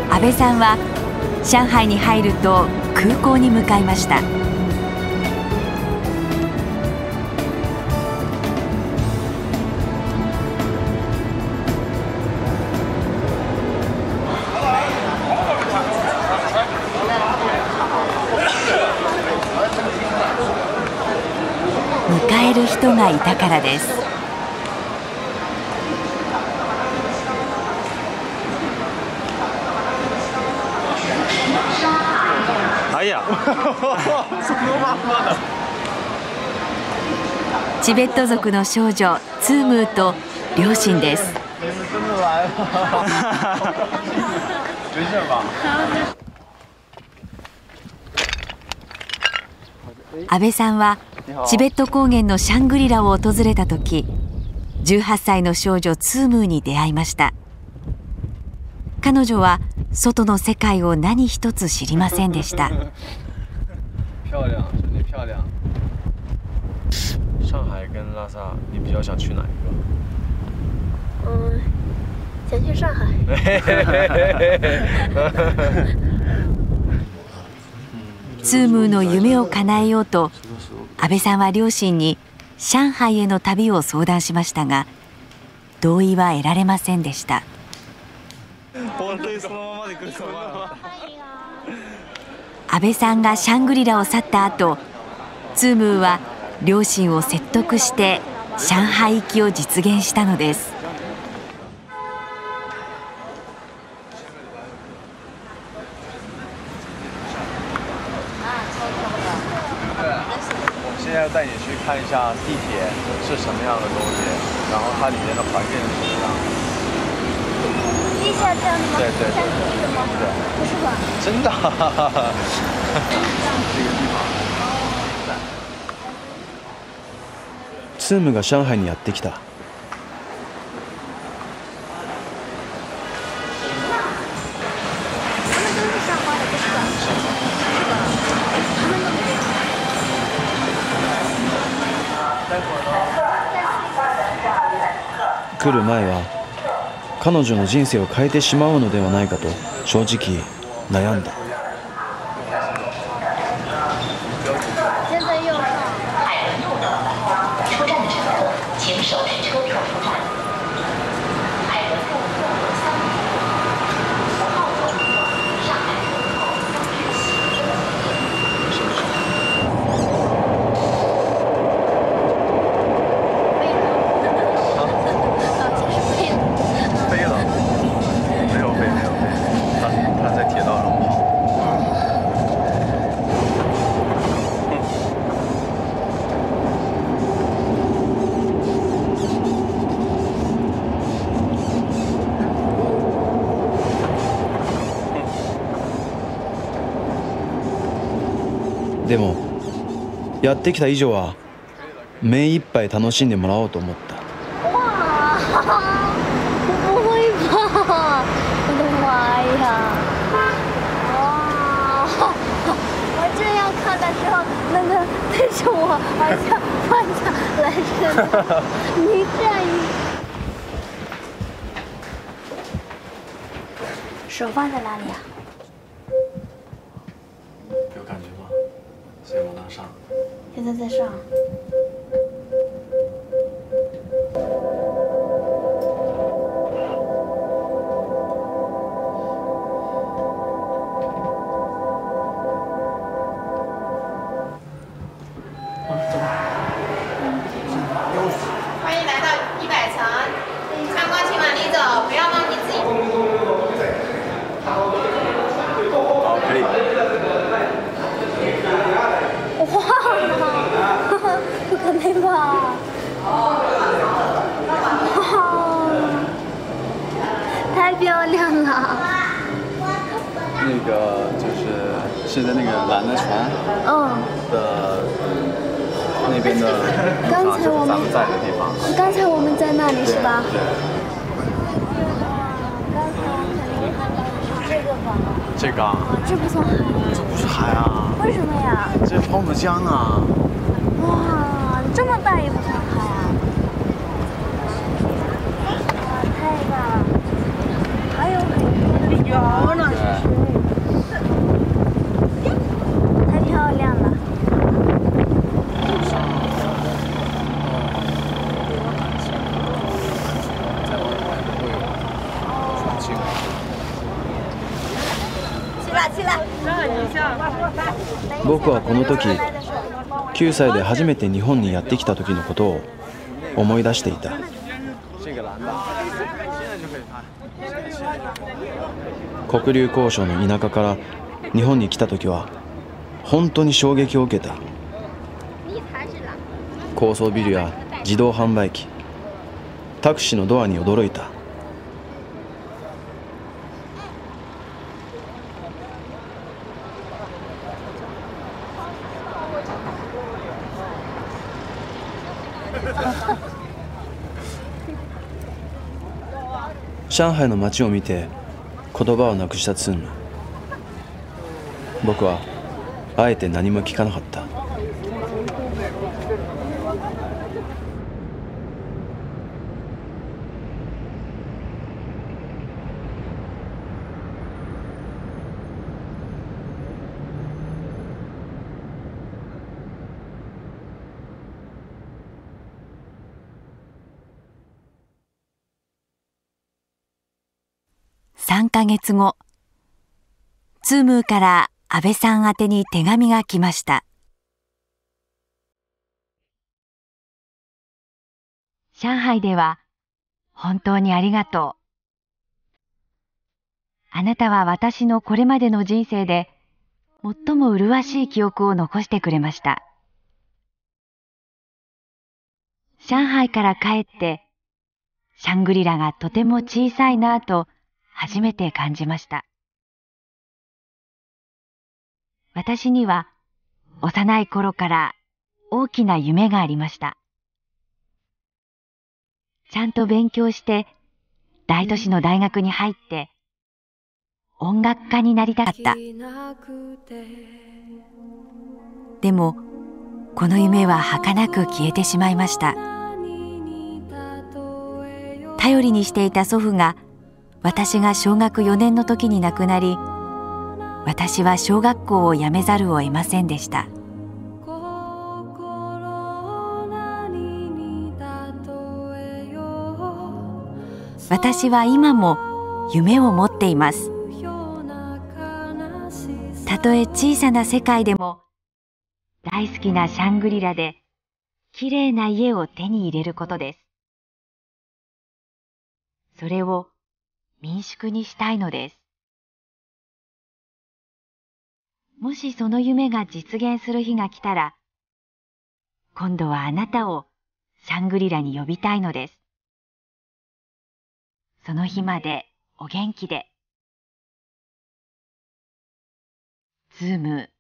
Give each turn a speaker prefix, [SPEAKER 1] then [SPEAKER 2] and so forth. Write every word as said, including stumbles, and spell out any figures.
[SPEAKER 1] 安倍さんは上海に入ると空港に向かいました。迎える人がいたからです。チベット族の少女ツームーと両親です。安倍さんはチベット高原のシャングリラを訪れた時、じゅうはっさいの少女ツームーに出会いました。彼女は外の世界を何一つ知りませんでした。
[SPEAKER 2] 漂亮，真的漂亮。上海跟拉萨，你比较想去哪一个？
[SPEAKER 3] 嗯，想去上海。
[SPEAKER 1] ツームーの夢を叶えようと、安倍さんは両親に上海への旅を相談しましたが、同意は得られませんでした。安倍さんがシャングリラを去った後、ツームーは両親を説得して上海行きを実現したのです。
[SPEAKER 2] 现在要带你去看一下地铁是什么样的东西，然后它里面的环境是什么样的。
[SPEAKER 3] 地下这样的吗？
[SPEAKER 2] 对对对
[SPEAKER 3] 对吗？
[SPEAKER 2] 对，
[SPEAKER 3] 不是吧？
[SPEAKER 2] 真的。这个地方。
[SPEAKER 4] ツームが上海にやってきた。来る前は彼女の人生を変えてしまうのではないかと正直悩んだ。でもやってきた以上は目いっぱい楽しんでもらおうと思った。
[SPEAKER 3] 哇，不会吧！我的妈呀！哇，我这样看的时候，那个对着我好像放下来似的。你这样一手放在哪里啊？
[SPEAKER 2] 有感觉吗？现在往那上。
[SPEAKER 3] 现在在上。
[SPEAKER 5] 欢迎来到一百层，参观请往里走，不要忘记自己。
[SPEAKER 2] 可以。
[SPEAKER 3] 哇，不可能吧！哇，太漂亮了。
[SPEAKER 2] 那个就是现在那个蓝的船，
[SPEAKER 3] 嗯
[SPEAKER 2] 的那边的
[SPEAKER 3] 刚才我们
[SPEAKER 2] 咱们在的地方。
[SPEAKER 3] 刚才我们在那里是吧？
[SPEAKER 2] 对。
[SPEAKER 3] 刚才我们肯定看到的是这个吧？
[SPEAKER 2] 这个啊？
[SPEAKER 3] 这不算海呀？
[SPEAKER 2] 这不是海啊！
[SPEAKER 3] 为什么呀？
[SPEAKER 2] 这是泡沫江啊！
[SPEAKER 3] 哇，这么大也不算海啊！哇，太大了！还有很多的鱼呢。
[SPEAKER 2] 心。
[SPEAKER 4] 僕はこの時きゅうさいで初めて日本にやってきた時のことを思い出していた。黒竜江省の田舎から日本に来た時は本当に衝撃を受けた。高層ビルや自動販売機、タクシーのドアに驚いた。上海の街を見て言葉をなくしたツンム。僕はあえて何も聞かなかった。
[SPEAKER 1] さんかげつご、ツームーから安倍さん宛てに手紙が来ました。上海では本当にありがとう。あなたは私のこれまでの人生で最も麗しい記憶を残してくれました。上海から帰ってシャングリラがとても小さいなぁと初めて感じました。私には幼い頃から大きな夢がありました。ちゃんと勉強して大都市の大学に入って音楽家になりたかった。でもこの夢は儚く消えてしまいました。頼りにしていた祖父が私が小学よねんの時に亡くなり、私は小学校を辞めざるを得ませんでした。私は今も夢を持っています。たとえ小さな世界でも大好きなシャングリラできれいな家を手に入れることです。それを民宿にしたいのです。もしその夢が実現する日が来たら、今度はあなたをシャングリラに呼びたいのです。その日までお元気で。ズーム